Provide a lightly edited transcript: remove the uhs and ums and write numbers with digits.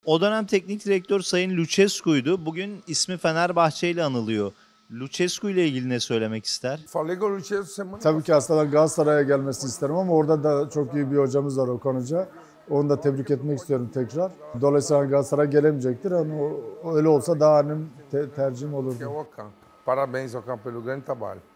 O dönem teknik direktör Sayın Lucescu'ydu. Bugün ismi Fenerbahçe ile anılıyor. Lucescu ile ilgili ne söylemek ister? Falei com o Lucchesi semana Tabii ki aslında Galatasaray'a gelmesini isterim ama orada da çok iyi bir hocamız var Okan Hoca. Onu da tebrik etmek istiyorum tekrar. Dolayısıyla Galatasaray gelemeyecektir ama öyle olsa daha benim tercihim olurdu. que é o Ocan. Parabéns, Ocan, pelo grande trabalho.